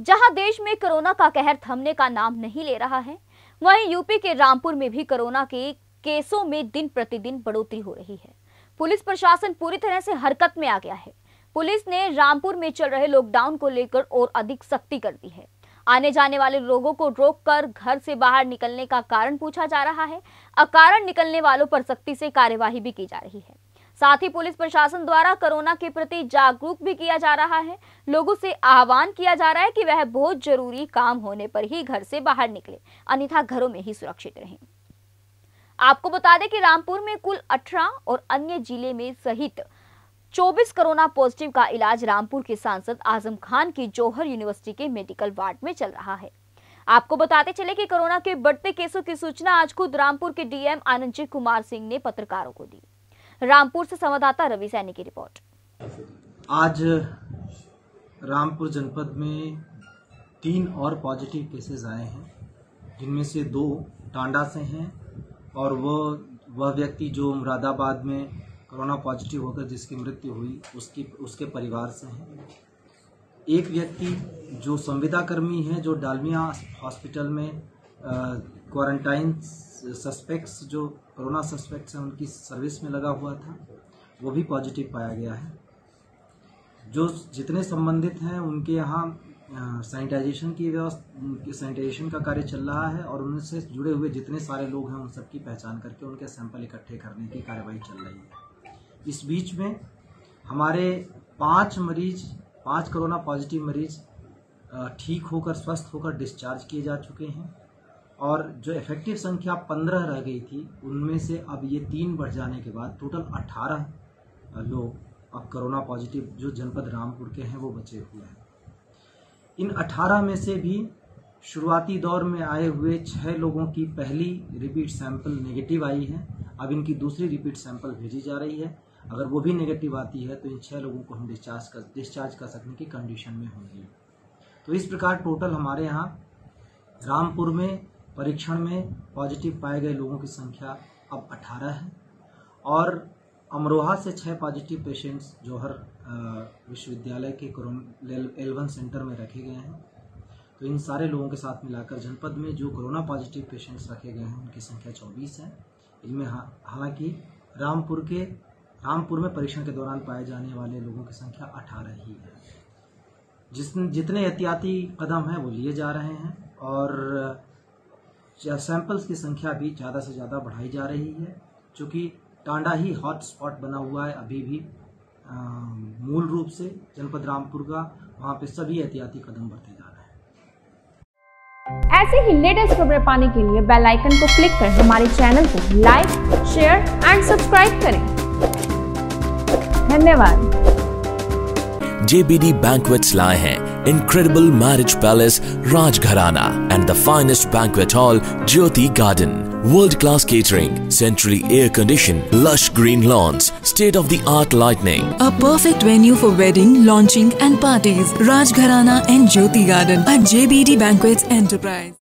जहां देश में कोरोना का कहर थमने का नाम नहीं ले रहा है, वहीं यूपी के रामपुर में भी कोरोना के केसों में दिन प्रतिदिन बढ़ोतरी हो रही है। पुलिस प्रशासन पूरी तरह से हरकत में आ गया है। पुलिस ने रामपुर में चल रहे लॉकडाउन को लेकर और अधिक सख्ती कर दी है। आने जाने वाले लोगों को रोककर घर से बाहर निकलने का कारण पूछा जा रहा है। अकारण निकलने वालों पर सख्ती से कार्यवाही भी की जा रही है। साथ ही पुलिस प्रशासन द्वारा कोरोना के प्रति जागरूक भी किया जा रहा है। लोगों से आह्वान किया जा रहा है कि वह बहुत जरूरी काम होने पर ही घर से बाहर निकले, अन्यथा घरों में ही सुरक्षित रहें। आपको बता दें कि रामपुर में कुल 18 और अन्य जिले में सहित 24 कोरोना पॉजिटिव का इलाज रामपुर के सांसद आजम खान की जौहर यूनिवर्सिटी के मेडिकल वार्ड में चल रहा है। आपको बताते चले कि कोरोना के बढ़ते केसों की सूचना आज खुद रामपुर के डीएम आनंदजीत कुमार सिंह ने पत्रकारों को दी। रामपुर से संवाददाता रवि सैनी की रिपोर्ट। आज रामपुर जनपद में 3 और पॉजिटिव केसेस आए हैं, जिनमें से 2 टांडा से हैं और वह व्यक्ति जो मुरादाबाद में कोरोना पॉजिटिव होकर जिसकी मृत्यु हुई उसके परिवार से हैं। एक व्यक्ति जो संविदा कर्मी है, जो डालमिया हॉस्पिटल में क्वारंटाइन सस्पेक्ट्स जो कोरोना सस्पेक्ट्स हैं उनकी सर्विस में लगा हुआ था, वो भी पॉजिटिव पाया गया है। जो जितने संबंधित हैं उनके यहाँ सैनिटाइजेशन की व्यवस्था, सैनिटाइजेशन का कार्य चल रहा है और उनसे जुड़े हुए जितने सारे लोग हैं उन सबकी पहचान करके उनके सैंपल इकट्ठे करने की कार्रवाई चल रही है। इस बीच में हमारे 5 कोरोना पॉजिटिव मरीज ठीक होकर, स्वस्थ होकर डिस्चार्ज किए जा चुके हैं और जो इफेक्टिव संख्या 15 रह गई थी, उनमें से अब ये 3 बढ़ जाने के बाद टोटल 18 लोग अब कोरोना पॉजिटिव जो जनपद रामपुर के हैं वो बचे हुए हैं। इन 18 में से भी शुरुआती दौर में आए हुए 6 लोगों की पहली रिपीट सैंपल नेगेटिव आई है। अब इनकी दूसरी रिपीट सैंपल भेजी जा रही है। अगर वो भी नेगेटिव आती है तो इन 6 लोगों को हम डिस्चार्ज कर सकने की कंडीशन में होंगे। तो इस प्रकार टोटल हमारे यहाँ रामपुर में परीक्षण में पॉजिटिव पाए गए लोगों की संख्या अब 18 है और अमरोहा से 6 पॉजिटिव पेशेंट्स जौहर विश्वविद्यालय के L1 सेंटर में रखे गए हैं। तो इन सारे लोगों के साथ मिलाकर जनपद में जो कोरोना पॉजिटिव पेशेंट्स रखे गए हैं उनकी संख्या 24 है। इनमें हालांकि रामपुर में परीक्षण के दौरान पाए जाने वाले लोगों की संख्या 18 ही है। जितने एहतियाती कदम हैं वो लिए जा रहे हैं और सैंपल्स की संख्या भी ज़्यादा से ज़्यादा बढ़ाई जा रही है, क्योंकि टांडा ही हॉट स्पॉट बना हुआ है अभी भी मूल रूप से जनपद रामपुर का। वहाँ पे सभी एहतियाती कदम बढ़ते जा रहे हैं। ऐसे ही लेटेस्ट खबरें पाने के लिए बेल आइकन को क्लिक कर हमारे चैनल को लाइक, शेयर एंड सब्सक्राइब करें। धन्यवाद। JBD Banquets लाए हैं incredible marriage palace Rajgharana and the finest banquet hall Jyoti Garden. World-class catering, centrally air-conditioned, lush green lawns, state-of-the-art lighting. A perfect venue for wedding, launching and parties. Rajgharana and Jyoti Garden at JBD Banquets Enterprise.